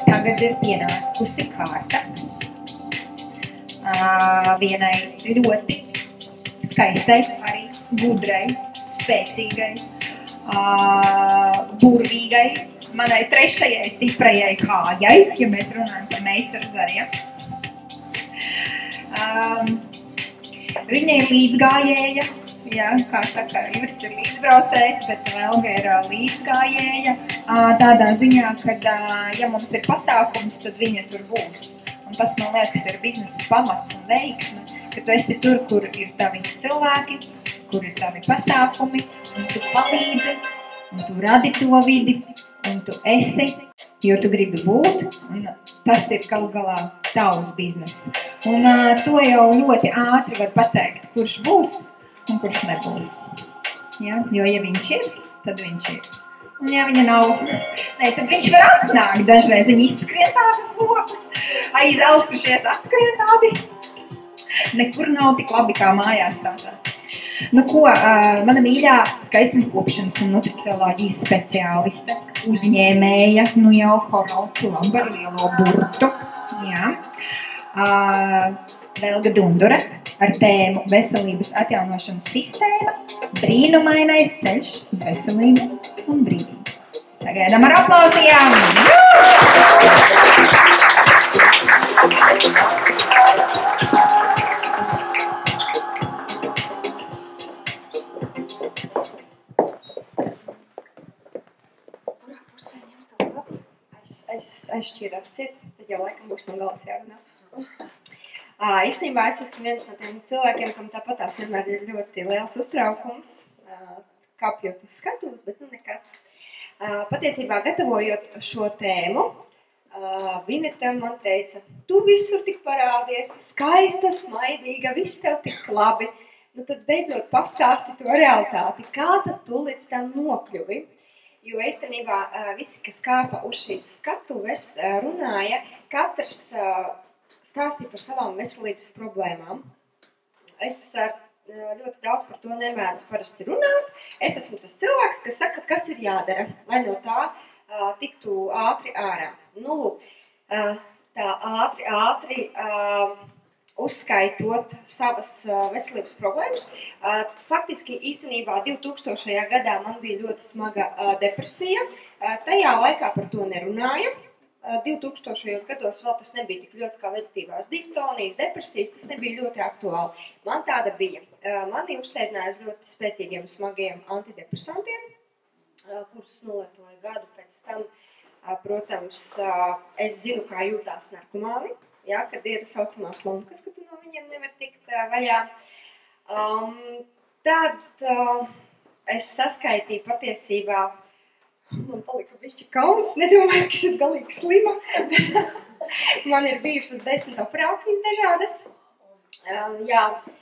tagad ir pienākusi kārta vienai ļoti skaistai, arī gudrai, spēcīgai, burvīgai, manai trešajai stiprajai kājai, ja mēs runājam par meistarzariem. Viņa ir līdzgājēja, jā, kā saka, Ivaris ir līdzbraucējs, bet Velga ir līdzgājēja. Tādā ziņā, kad, ja mums ir pasākums, tad viņa tur būs. Un tas, man liekas, ir biznesa pamats un veiksme, ka tu esi tur, kur ir tavi cilvēki, kur ir tavi pasākumi, un tu palīdzi, un tu radi to vidi, un tu esi, jo tu gribi būt, un tas ir kaut galā tavs bizness. Un to jau ļoti ātri var pateikt, kurš būs un kurš nebūs. Ja? Jo, ja viņš ir, tad viņš ir. Un ja viņa nav, tad viņš var atnākt dažreiz, viņi izskrien tādas lokus, aizausušies, atskrien tādi. Nekur nav tik labi kā mājās tādā. Nu ko, mana mīļā skaistuma kopšanas un nutricioloģijas speciāliste, uzņēmēja, nu jau Horauti Lambar lielo burtu, jā. Velga Dundure ar tēmu veselības atjaunošanas sistēma, brīnumainais ceļš uz veselību un brīvību. Sagaidām ar aplausījām! Kurā pusē ņem to labi? Aizšķīrās ciet, tad jau laikam būs no galas jārunā. Īstenībā es esmu viens no tiem cilvēkiem, kam tāpatās vienmēr ir ļoti liels uztraukums, kapjot uz skatuves, bet nu nekas. Patiesībā gatavojot šo tēmu, Vineta man teica, tu visur tik parādies, skaista, smaidīga, viss tev tik labi, nu tad beidzot pastāsti to realitāti, kā tad tu līdz tam nokļuvi? Jo īstenībā visi, kas kāpa uz šīs skatuves, runāja, katrs stāstīja par savām veselības problēmām. Es ļoti daudz par to nemēdzu parasti runāt. Es esmu tas cilvēks, kas saka, kas ir jādara, lai no tā tiktu ātri ārā. Nu, lūk, tā ātri uzskaitot savas veselības problēmas. Faktiski īstenībā 2000. Gadā man bija ļoti smaga depresija. Tajā laikā par to nerunāju. 2000. gados vēl tas nebija tik ļoti kā veģetīvās distonijas, depresijas, tas nebija ļoti aktuāli. Man tāda bija. Mani uzsēdināja uz ļoti spēcīgiem, smagiem antidepresantiem, kurus nolietoju gadu pēc tam. Protams, es zinu, kā jūtās narkomāni, ja, kad ir saucamās lumkas, ka tu no viņiem nevar tikt vaļā. Tad es saskaitīju patiesībā. Man palika bišķi kauns, nedomāju, ka es esmu galīgi slima. Man ir bijušas 10 operācijas dažādas. Jā.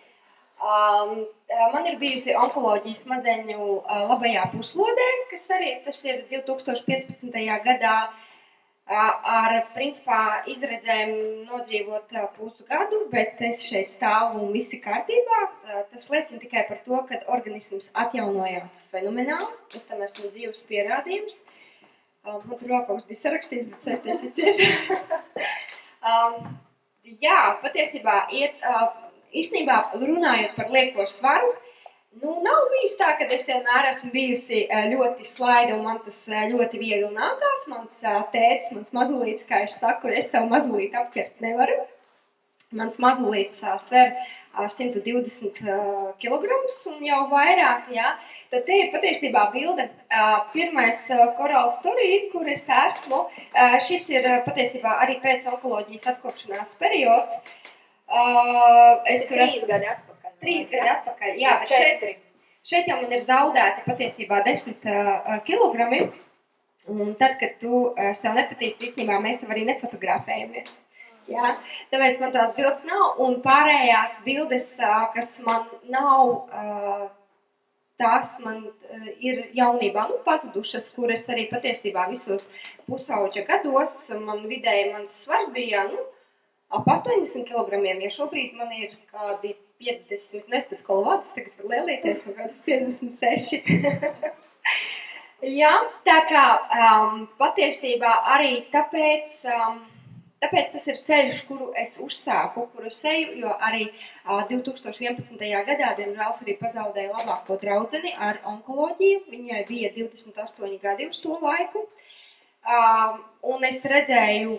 Man ir bijusi onkoloģija smadzeņu labajā puslodē, kas arī tas ir 2015. gadā ar principā izredzēm nodzīvot pusgadu, bet es šeit stāvu un visi kārtībā. Tas liecina tikai par to, ka organisms atjaunojās fenomenāli. Es tam esmu dzīves pierādījums. Man tur vēl kaut kas bija sarakstīts, bet sēsties ciet. Jā, patiesībā īstenībā runājot par lieko svaru, nu, nav bijis tā, ka es vienmēr esmu bijusi ļoti slaida un man tas ļoti viegli nākās. Mans tētis, mans mazulīts, kā es saku, es savu mazulīti apķert nevaru. Mans mazulīts sver 120 kilogramus un jau vairāk, jā. Tad te ir patiesībā bilde. Pirmais Coral Story, kur es esmu, šis ir patiesībā arī pēc onkoloģijas atkopšanās periods. Es tur esmu 3 gadi atpakaļ. 3 gadi atpakaļ, jā, bet šeit jau man ir zaudēti patiesībā 10 kilogrami. Un tad, kad tu sev nepatīc, īstenībā mēs jau arī nefotografējamies. Jā, tāpēc man tās bildes nav, un pārējās bildes, kas man nav, tās man ir jaunībā pazudušas, kur es arī patiesībā visos pusauģa gados, man vidēji mans svars bija, ap 80 kilogramiem, ja šobrīd man ir kādi 50, es pēc kolvātas tagad var lielīties, man kādi 56. Jā, tā kā patiesībā arī tāpēc tas ir ceļš, kuru es uzsāku, kuru es eju, jo arī 2011. gadā, diemžēl, arī pazaudēju labāko draudzeni ar onkoloģiju. Viņai bija 28 gadi uz to laiku. Un es redzēju,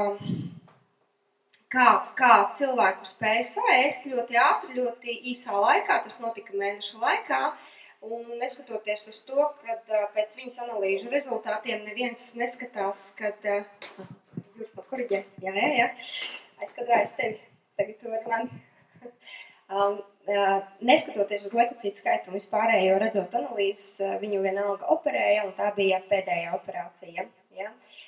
kā cilvēku spēja saēst ļoti ātri, ļoti īsā laikā. Tas notika mēnešu laikā. Un neskatoties uz to, kad pēc viņas analīžu rezultātiem neviens neskatās, kad... Jūs man koriģē? Jā. Aizkadrā es tevi. Tagad tu vari mani. Neskatoties uz leukocītu skaitu un vispārējo redzot analīzes, viņu vienalga operēja, un tā bija pēdējā operācija. Ja?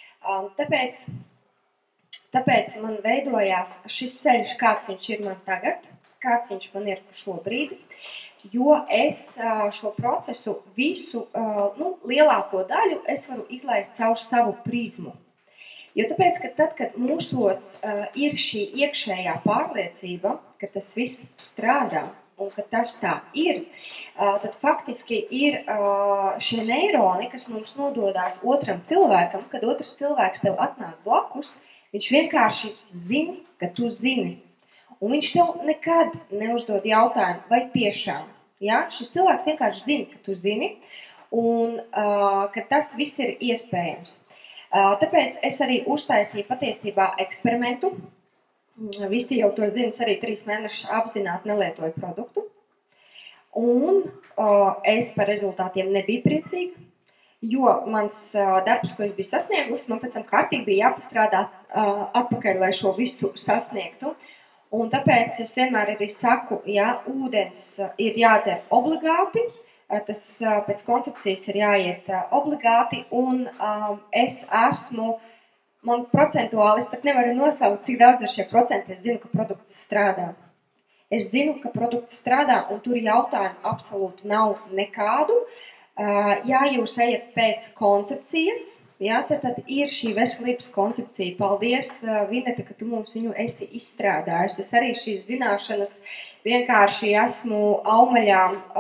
Tāpēc man veidojās šis ceļš, kāds viņš ir man tagad, kāds viņš man ir šobrīd. Jo es šo procesu visu, lielāko daļu es varu izlaist caur savu prizmu. Jo tāpēc, ka tad, kad mūsos ir šī iekšējā pārliecība, ka tas viss strādā un ka tas tā ir, tad faktiski ir šie neironi, kas mums nododās otram cilvēkam, kad otrs cilvēks tev atnāk blakus, viņš vienkārši zina, ka tu zini. Un viņš tev nekad neuzdod jautājumu, vai tiešām. Ja? Šis cilvēks vienkārši zina, ka tu zini, un ka tas viss ir iespējams. Tāpēc es arī uztaisīju patiesībā eksperimentu. Visi jau to zina, arī 3 mēnešus apzināti nelietoju produktu. Un es par rezultātiem nebiju priecīga, jo mans darbs, ko es biju sasniegusi, man pēc tam kārtīgi bija jāpastrādā atpakaļ, lai šo visu sasniegtu. Un tāpēc es vienmēr arī saku, ja ūdens ir jādzer obligāti, tas pēc koncepcijas ir jāiet obligāti, un es esmu, man procentuāli, es pat nevaru nosaukt, cik daudz ir šie procenti, es zinu, ka produkts strādā. Es zinu, ka produkts strādā, un tur jautājumu absolūti nav nekādu. Ja jūs ejat pēc koncepcijas, ja, tad ir šī veselības koncepcija. Paldies, Vineta, ka tu mums viņu esi izstrādājis. Es arī šīs zināšanas vienkārši esmu aumaļā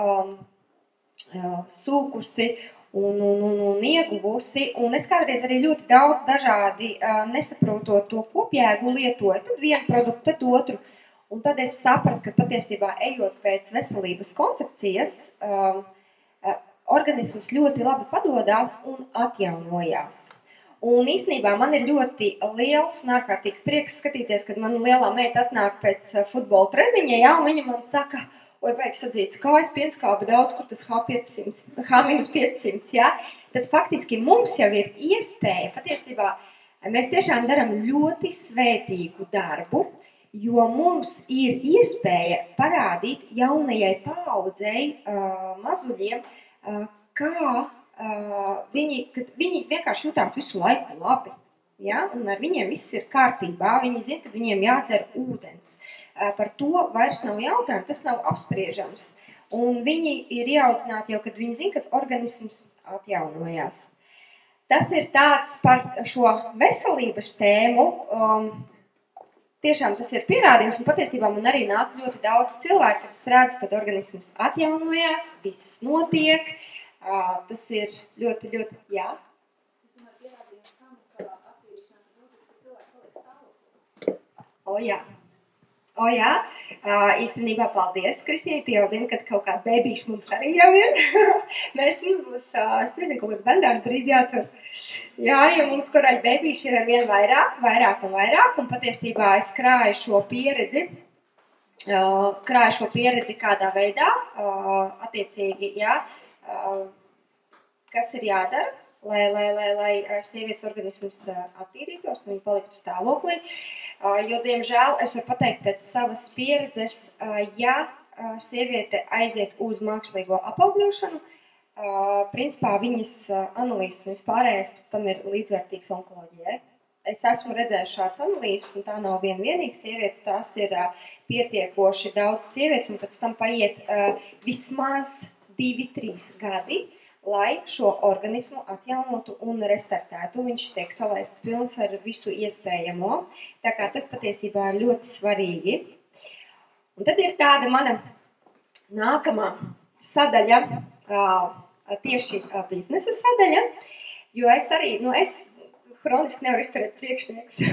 sūkusi un ieguvusi. Un es kādreiz arī ļoti daudz dažādi nesaprotot to kopjēgu lietoju. Tad vienu produktu, tad otru. Un tad es sapratu, ka patiesībā ejot pēc veselības koncepcijas, organisms ļoti labi padodās un atjaunojās. Un īstenībā man ir ļoti liels un ārkārtīgs prieks skatīties, kad man lielā meita atnāk pēc futbola treniņa, ja, un viņa man saka, oi, vajag sadzīts kājas, pienskāba daudz, kur tas H-500, ja. Tad faktiski mums jau ir iespēja, patiesībā mēs tiešām daram ļoti svētīgu darbu, jo mums ir iespēja parādīt jaunajai paaudzei mazuļiem, kā viņi vienkārši jutās visu laiku labi. Ja? Un ar viņiem viss ir kārtībā, viņi zina, ka viņiem jādzer ūdens. Par to vairs nav jautājumu, tas nav apspriežams. Un viņi ir ieaudzināti jau, kad viņi zina, ka organisms atjaunojās. Tas ir tāds par šo veselības tēmu. Tiešām tas ir pierādījums, un patiesībā man arī nāk ļoti daudz cilvēku, kad es redzu, kad organisms atjaunojās, viss notiek. Tas ir ļoti, jā. Es domāju, pierādījums tam, ka attīrīšanās ir būtiski, ka cilvēki paliek stāvoklī. O jā. Īstenībā paldies, Kristīna, tu jau zini, ka kaut kāda bēbīša mums arī jau ir. Mums būs, es nezinu, kaut kāds bendārs drīz jātur. Jā, jo mums korāļu bēbīši ir ar vien vairāk, un patiesībā es krāju šo pieredzi kādā veidā, attiecīgi, jā, kas ir jādara, lai sievietes organisms attīrītos un viņi paliktu stāvoklī. Jo, diemžēl, es varu pateikt pēc savas pieredzes, ja sieviete aiziet uz mākslīgo apaugļošanu, principā viņas analīzes un vispārējais pēc tam ir līdzvērtīgs onkoloģijai. Es esmu redzējis šāds analīzes, un tā nav vienīga sieviete, tās ir pietiekoši daudz sievietes, un pēc tam paiet vismaz 2-3 gadi, lai šo organismu atjaunotu un restartētu. Viņš tiek salaists pilns ar visu iespējamo, tā kā tas patiesībā ir ļoti svarīgi. Un tad ir tāda mana nākamā sadaļa, tieši biznesa sadaļa, jo es arī, es hroniski nevaru izturēt priekšniekus.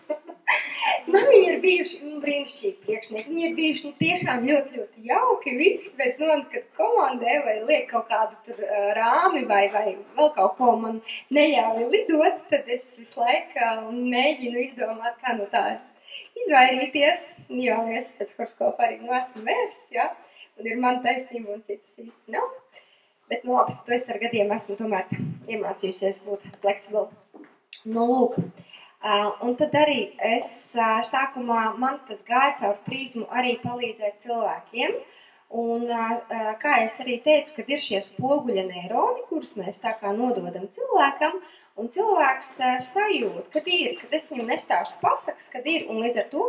Man viņi ir bijuši brīnišķīgi priekšnieki, viņi ir bijuši tiešām ļoti, ļoti jauki visi, bet, kad komandē vai liek kaut kādu tur rāmi vai vēl kaut ko man neļauj lidot, tad es visu laiku mēģinu izdomāt, kā no tā izvairīties, jo es pēc horoskopa arī esmu vērs, ja, un ir man taisnība un citas īsti nav. Bet, labi, to es ar gadiem esmu tomēr iemācījusies būt fleksibli. Lūk. Un tad arī es sākumā man tas gāja caur prizmu arī palīdzēt cilvēkiem. Un kā es arī teicu, kad ir šie spoguļa neironi, kurus mēs tā kā nododam cilvēkam, un cilvēks sajūt, kad es viņam nestāstu pasakas, kad ir, un līdz ar to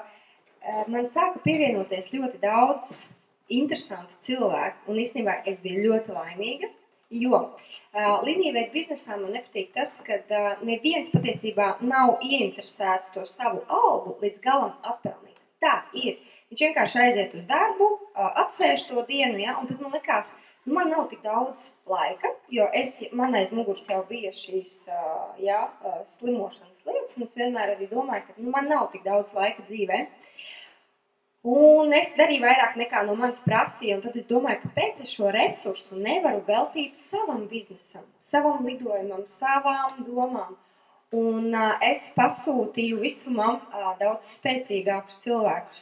man sāka pievienoties ļoti daudz interesantu cilvēku, un īstenībā es biju ļoti laimīga, jo līnijveida biznesā man nepatīk tas, ka neviens patiesībā nav ieinteresēts to savu algu līdz galam atpelnīt. Tā ir. Viņš vienkārši aiziet uz darbu, atsēž to dienu, ja, un tad man likās, man nav tik daudz laika, jo man aiz muguras jau bija šīs slimošanas lietas, un es vienmēr arī domāju, ka man nav tik daudz laika dzīvē. Un es darīju vairāk nekā no manis prasīja, un tad es domāju, kāpēc es šo resursu nevaru veltīt savam biznesam, savam lidojumam, savām domām. Un es pasūtīju visumam daudz spēcīgākus cilvēkus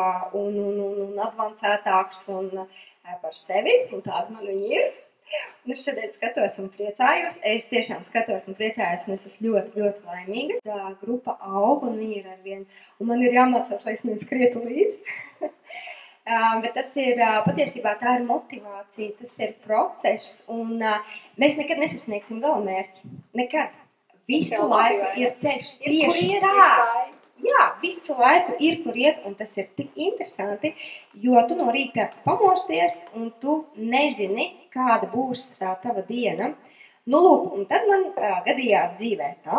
un advancētākus un par sevi, un tādi man viņi ir. Un es šodien skatos un priecājos, es tiešām skatos un priecājos, un es esmu ļoti, ļoti laimīga. Tā grupa aug, un viņi ir arvien, un man ir jāmācās, lai es viņiem skrietu līdzi. Bet tas ir, patiesībā tā ir motivācija, tas ir process, un mēs nekad nesasniegsim galamērķi. Nekad. Visu laiku ir ceļš tieši tā. Jā, visu laiku ir, kur iet, un tas ir tik interesanti, jo tu no rīta pamosties, un tu nezini, kāda būs tā tava diena. Lūk, un tad man gadījās dzīvē tā,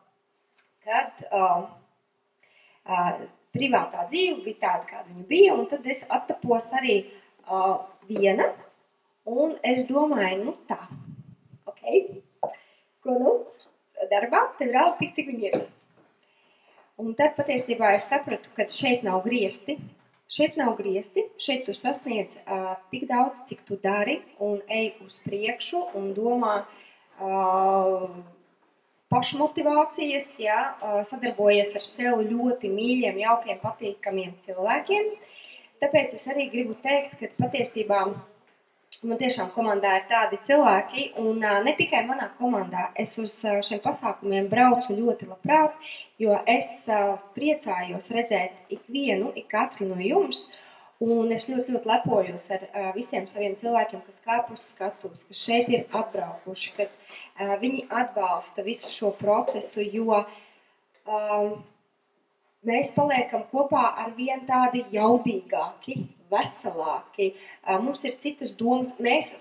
kad privātā dzīve bija tāda, kāda viņa bija, un tad es attapos arī viena, un es domāju, tā, ko darbā, tev ir alga tik, cik viņi ir. Un tad patiesībā es sapratu, ka šeit nav griesti. Šeit tu sasniedz tik daudz, cik tu dari, un ej uz priekšu un domā pašmotivācijas, sadarbojies ar sev ļoti mīļiem, jaukiem, patīkamiem cilvēkiem. Tāpēc es arī gribu teikt, ka patiesībā man tiešām komandā ir tādi cilvēki, un ne tikai manā komandā, es uz šiem pasākumiem braucu ļoti labprāt, jo es priecājos redzēt ikatru no jums, un es ļoti, ļoti lepojos ar visiem saviem cilvēkiem, kas kāp uz skatuves, kas šeit ir atbraukuši, kad viņi atbalsta visu šo procesu, jo mēs paliekam kopā ar vien tādi jaudīgāki, veselāki, mums ir citas domas, mēs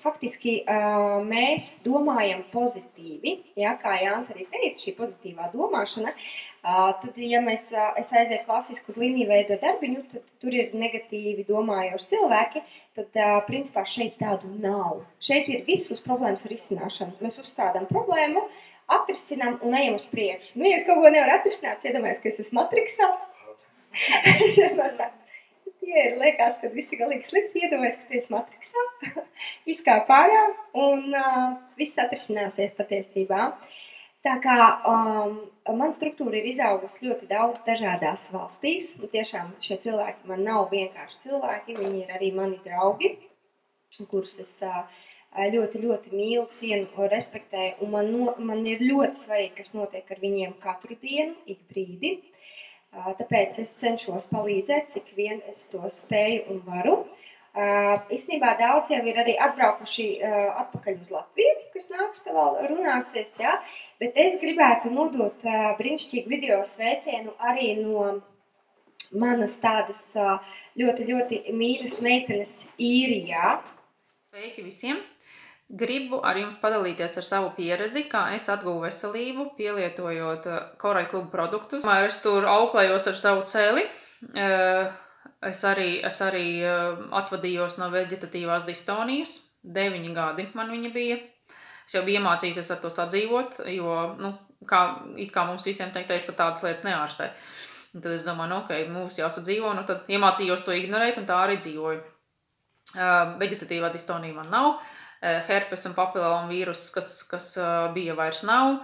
domājam pozitīvi, kā Jānis arī teica, šī pozitīvā domāšana, tad, ja es aizietu klasisku uz līnijveida darbiņu, tad tur ir negatīvi domājoši cilvēki, tad, principā, šeit tādu nav. Šeit ir visas problēmas risināšana. Mēs uzstādām problēmu, atrisinām un ejam uz priekšu. Ja es kaut ko nevaru atrisināt, iedomājos, ka es esmu matriksā. Es vienmēr saku, liekas, ka visi galīgi slikti, iedomājas, ka tiesa matriksā, viss kā pārā, un viss atrisināsies patiesībā. Tā kā man struktūra ir izaugusi ļoti daudz dažādās valstīs, un tiešām šie cilvēki man nav vienkārši cilvēki, viņi ir arī mani draugi, kurus es ļoti, ļoti mīlu, cienu, respektēju, un man ir ļoti svarīgi, kas notiek ar viņiem katru dienu, ik brīdi. Tāpēc es cenšos palīdzēt, cik vien es to spēju un varu. Īstenībā daudz jau ir arī atbraukuši atpakaļ uz Latviju, kas nāks te vēl runāsies, bet es gribētu nodot brīnišķīgu video sveicienu arī no manas tādas ļoti, ļoti mīļas meitenes Īrijā. Sveiki visiem! Gribu ar jums padalīties ar savu pieredzi, kā es atguvu veselību, pielietojot Korai klubu produktus. Es tur auklējos ar savu celi. Es arī atvadījos no veģetatīvās distonijas. 9 gadi man viņa bija. Es jau biju iemācījusies ar to sadzīvot, jo, it kā mums visiem teiks, ka tādas lietas neārstē. Un tad es domāju, mums jāsadzīvo, tad iemācījos to ignorēt un tā arī dzīvoju. Veģetatīvā distonija man nav, herpes un papiloma vīrus, kas bija, vairs nav.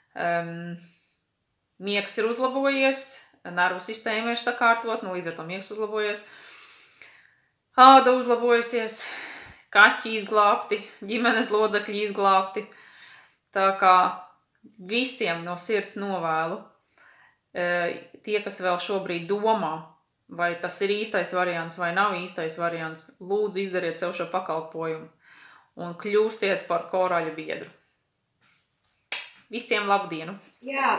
Miegs ir uzlabojies, nervu sistēma ir sakārtot, līdz ar to miegs uzlabojies. Āda uzlabojusies, kaķi izglābti, ģimenes lodzekļi izglābti. Tā kā visiem no sirds novēlu, tie, kas vēl šobrīd domā, vai tas ir īstais variants vai nav īstais variants, lūdzu izdariet sev šo pakalpojumu un kļūstiet par koraļu biedru. Visiem labdienu! Jā.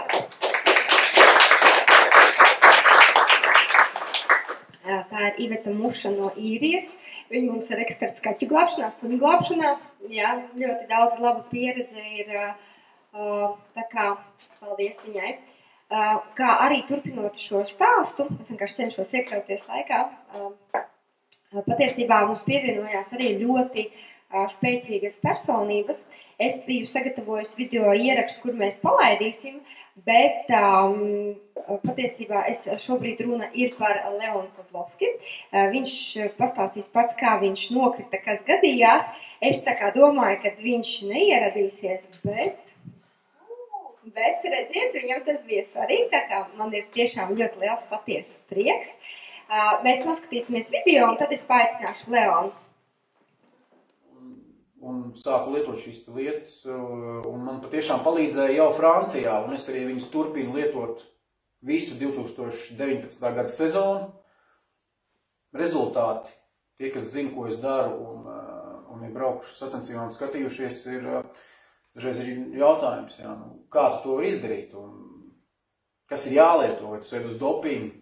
Tā ir Iveta Muša no Īrijas. Viņa mums ir eksperts kaķu glābšanā, suņu glābšanā. Jā, ļoti daudz labu pieredze ir. Tā kā paldies viņai. Kā arī turpinot šo stāstu, es vienkārši cenšos iekļauties laikā. Patiesībā mums pievienojās arī ļoti spēcīgas personības. Es biju sagatavojusi video ierakstu, kur mēs palaidīsim, bet patiesībā šobrīd runa ir par Leonu Kozlovski. Viņš pastāstīs pats, kā viņš nokrita, kas gadījās. Es tā kā domāju, ka viņš neieradīsies, bet redziet, viņam tas bija svarīgi, tā kā man ir tiešām ļoti liels patiesas prieks. Mēs noskatīsimies video, un tad es paaicināšu Leonu. Un sāku lietot šīs lietas, un man patiešām palīdzēja jau Francijā, un es arī viņus turpinu lietot visu 2019. Gada sezonu. Rezultāti, tie, kas zina, ko es daru, un ir braukuši sacensībām un skatījušies, dažreiz ir jautājums, kā tu to var izdarīt, un kas ir jālieto, vai tu sēdi uz dopingu.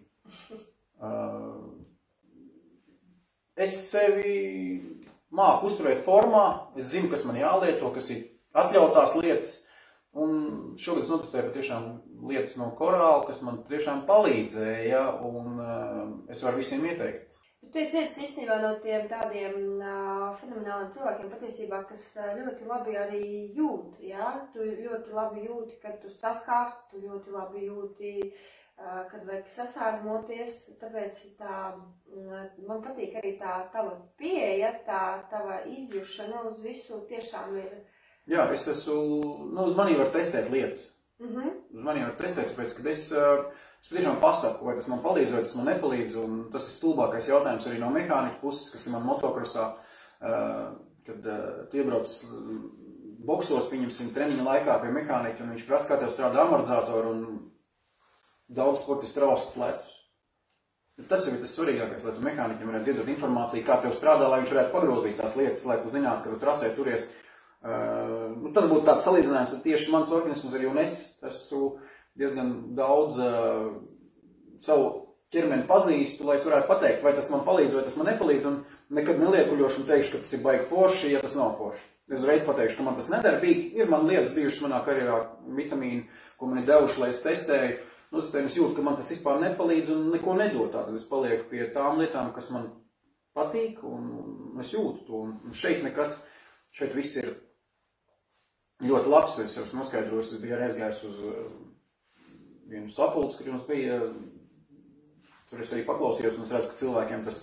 Es sevi māku uzturēt formā, es zinu, kas man jālieto, kas ir atļautās lietas, un šogad es notestēju patiešām lietas no korāla, kas man patiešām palīdzēja, un es varu visiem ieteikt. Tu esi viens īstenībā no tiem tādiem fenomenāliem cilvēkiem patiesībā, kas ļoti labi arī jūt, jā? Tu ļoti labi jūti, kad tu saskāps, tu ļoti labi jūti, kad vajag sasārmoties, tāpēc man patīk arī tā tava pieeja, tā tava izjušana uz visu tiešām ir. Jā, es esmu, uz mani var testēt lietas. Uz mani var testēt, tāpēc, kad es patiešām pasaku, vai tas man palīdz, vai tas man nepalīdz, un tas ir stulbākais jautājums arī no mehānika puses, kas ir man motokrosā, kad tu iebrauc boksos, pieņemsim treniņa laikā pie mehānika, un viņš prasa, kā tev strādā amortizātori, un daudz sportisti raust plecus. Tas jau ir tas svarīgākais, lai tu mehāniķim varētu iedot informāciju, kā tev strādā, lai viņš varētu pagrozīt tās lietas, lai tu zinātu, ka tu trasē turies. Tas būtu tāds salīdzinājums, tad tieši mans organisms arī, un es esmu diezgan daudz savu ķermeni pazīstu, lai es varētu pateikt, vai tas man palīdz, vai tas man nepalīdz, un nekad neliekuļošu un teikšu, ka tas ir baigi forši, ja tas nav forši. Es uzreiz pateikšu, ka man tas nedara. Ir man lietas bijušas manā karjerā vitamīni, ko man ir devuši, lai es testēju. Es jūtu, ka man tas vispār nepalīdz un neko nedod. Tad es palieku pie tām lietām, kas man patīk, un es jūtu to. Un šeit nekas, šeit viss ir ļoti labs. Es jau noskaidroju, es biju arī aizgājis uz vienu sapulci, kur jums bija, tur es arī paklausījos, un es redzu, ka cilvēkiem tas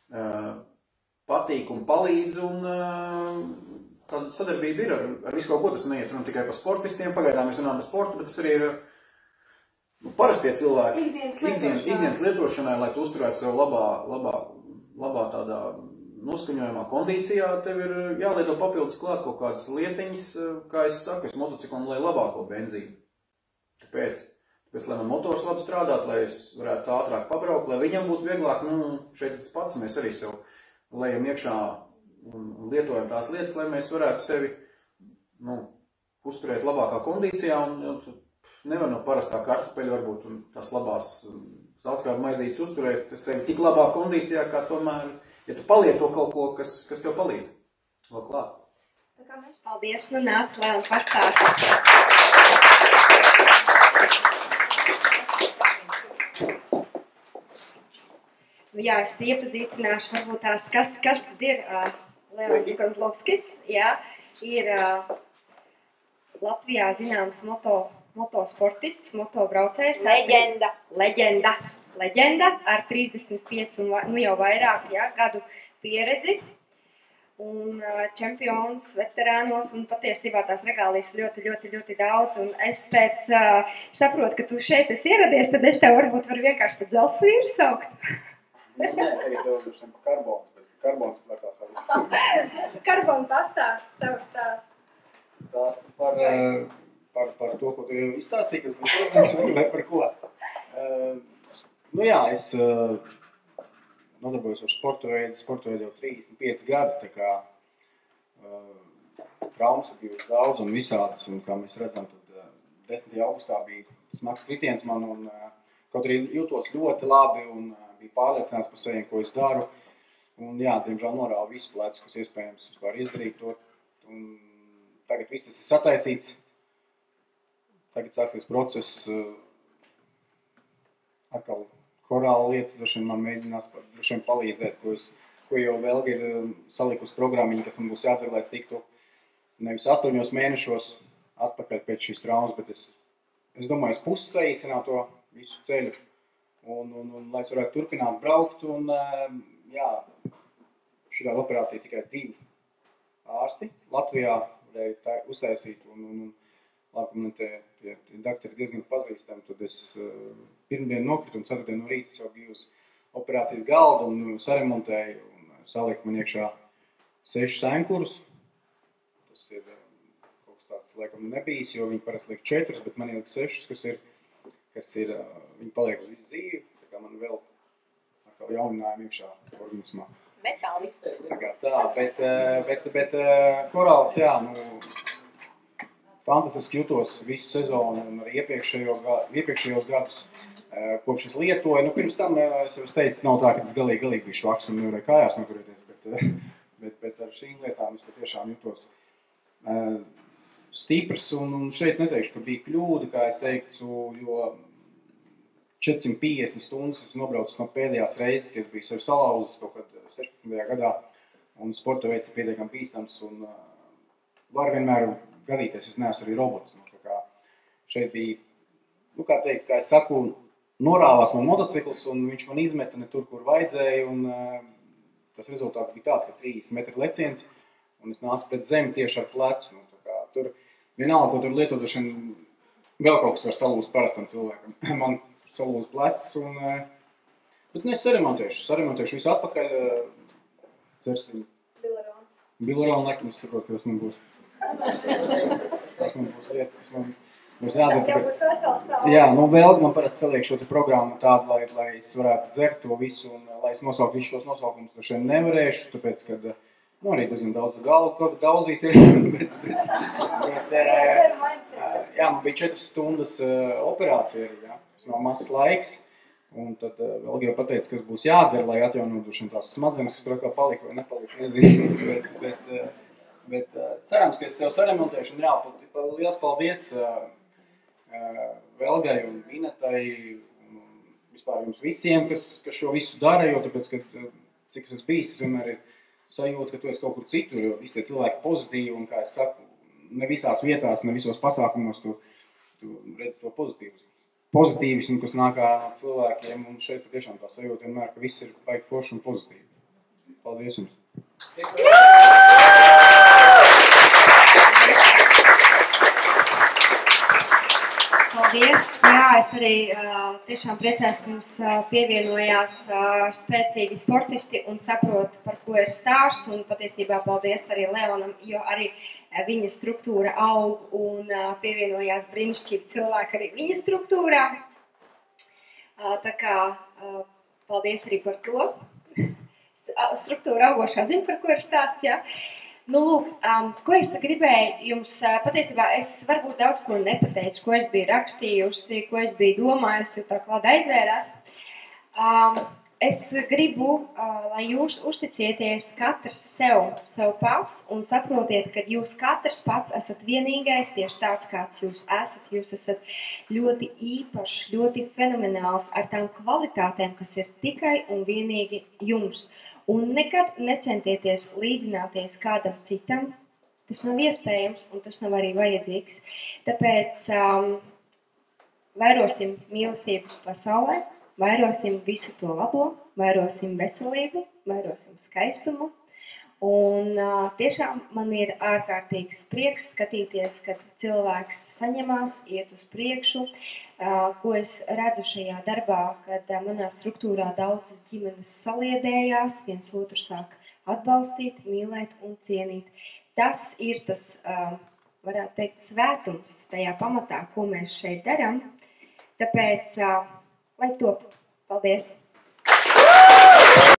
patīk un palīdz, un tāda sadarbība ir ar visu kaut ko. Tas neiet runa tikai par sportistiem, pagaidām mēs runājam par sportu, bet tas arī ir parastie cilvēki, ikdienas lietošanai, lai tu uzturētu sev labā tādā noskaņojumā kondīcijā, tev ir jālieto papildus klāt kaut kādas lietiņas, kā es saku, es motociklam, lai labāko benzīnu. Tāpēc, lai man motors labi strādāt, lai es varētu ātrāk pabraukt, lai viņam būtu vieglāk, šeit tas pats, mēs arī sev lejam iekšā un lietojam tās lietas, lai mēs varētu sevi, uzturēt labākā kondīcijā, un nevar no parastā kartupeļa varbūt un tās labās salckādu maizītes uzturēt sevi tik labā kondīcijā, kā tomēr, ja tu palieto kaut ko, kas tev palīdz. Vēl klāt. Tā kā mēs paldies, nāc, Leon, pastāstīt. Jā, es iepazīstināšu varbūt tās, kas tad ir Leons Kozlovskis, jā, ir Latvijā zināms motosportists, motobraucējs. Leģenda ar 35 un jau vairāk gadu pieredzi. Un čempions, veterānos un patiesībā tās regālijas ļoti daudz. Un es pēc saprotu, ka tu šeit esi ieradies, tad es tev varbūt varu vienkārši pat Zelsvīru saukt. Nē, tagad tev šiem pa karbons plecās arī. Karbon pastāst savu stāstu. Stāstu par to, ko tu jau izstāstīji, kas būs protams, vai par ko. Es nodarbojos ar sportu veidu jau 35 gadu, tā kā traumas bija daudz un visādas, un kā mēs redzam, tad 10. augustā bija smags kritiens man, un kaut arī jūtos ļoti labi un bija pārliecināts par sevi, ko es daru. Un diemžēl norāvu visu plecu, kas iespējams vispār izdarīt to. Un tagad viss tas ir sataisīts. Tagad sāksies process. Atkal korāla lietas droši vien man mēģinās palīdzēt, ko jau vēl ir salikusi programmiņa, kas man būs jādzer, lai es tiktu nevis 8 mēnešos atpakaļ pēc šīs traumas, bet es domāju, es puses saīsināt to visu ceļu. Un lai es varētu turpināt braukt, un šitā operācija tikai 2 ārsti Latvijā varēja uztaisīt, un labi, man tie daktori diezgan pazīstami, tad es pirmdien nokritu un 4. no rīta jau biju uz operācijas galda un saremontēju un saliku man iekšā 6 sēnkurus. Tas ir kaut kas tāds, laikam, nebijis, jo viņi parasti liek 4, bet man ielika 6, kas ir viņi paliek uz visu dzīvi, tā kā man vēl atkal jauninājumi iekšā organismā. Bet korāls, fantastiski jutos visu sezonu un arī iepriekšējos gadus, kopš es lietoju. Pirms tam, es jau teicu, nav tā, ka tas galīgi biju švaks un nevarēju kājās noturēties, bet ar šīm lietām es patiešām jutos stiprs, un šeit neteikšu, ka bija kļūda, kā es teiktu, jo 450 stundas es nobraucu no pēdējās reizes, ka es biju sevi salauzis kaut kad 16. gadā, un sporta veids ir pietiekami bīstams, un var vienmēr gadīties, es neesmu arī robots. Tā kā šeit bija, kā es saku, norāvās man motocikls, un viņš man izmeta ne tur, kur vajadzēja, un tas rezultāts bija tāds, ka 30 metru leciens, un es nācu pret zemi tieši ar plecu. Tur vienalga, ko tur lietot, vēl kaut kas var salūst parastam cilvēkam. Man salūst plecs, bet es saremontēšu visu atpakaļ. Cersim. Bilaronu nekam, es saprotu, kas man būs. Tas man būs lietas, kas man būs jādara. Jā, vēl man parasti saliek šo programmu tādu, lai es varētu dzert to visu, un lai es nosauktu visus šos nosaukumus, to šeit nevarēšu, tāpēc, kad arī diezgan daudz galvu gauzīt ir, man bija 4 stundas operācija arī, tas nav mazs laiks, un tad vēl jau pateicu, kas būs jādzer, lai atjaunotu tās smadzenes, kas tur atkal palika vai nepalika, nezinu, bet cerams, ka es jau saremontēšu, un liels paldies Velgai un Vinetai, un vispār jums visiem, kas šo visu dara, jo tāpēc, ka cik es bijis, tas vienmēr ir sajūta, ka tu esi kaut kur citur, jo visi tie cilvēki pozitīvi, un, kā es saku, ne visās vietās, ne visos pasākumos tu redzi to pozitīvismu, kas nāk no cilvēkiem, un šeit patiešām tā sajūta vienmēr, ka viss ir baigi forši un pozitīvi. Paldies jums! Paldies! Jā, es arī tiešām priecājos, ka mums pievienojās spēcīgi sportisti un saprot, par ko ir stāsts, un patiesībā paldies arī Leonam, jo arī viņa struktūra aug un pievienojās brīnišķīgi cilvēki arī viņa struktūrā. Tā kā paldies arī par to. Struktūra augošā zina, par ko ir stāsts, jā. Lūk, ko es gribēju jums, patiesībā es varbūt daudz ko nepateicu, ko es biju rakstījusi, ko es biju domājusi, jo tā klāda aizvērās. Es gribu, lai jūs uzticieties katrs sev pats un saprotiet, ka jūs katrs pats esat vienīgais tieši tāds, kāds jūs esat. Jūs esat ļoti īpašs, ļoti fenomenāls ar tām kvalitātēm, kas ir tikai un vienīgi jums. Un nekad necentieties līdzināties kādam citam. Tas nav iespējams un tas nav arī vajadzīgs. Tāpēc vairosim mīlestību pasaulē, vairosim visu to labo, vairosim veselību, vairosim skaistumu. Un tiešām man ir ārkārtīgs prieks skatīties, kad cilvēks saņemās, iet uz priekšu, ko es redzu šajā darbā, kad manā struktūrā daudzas ģimenes saliedējās, viens otru sāk atbalstīt, mīlēt un cienīt. Tas ir tas, varētu teikt, svētums tajā pamatā, ko mēs šeit darām. Tāpēc, lai top. Paldies!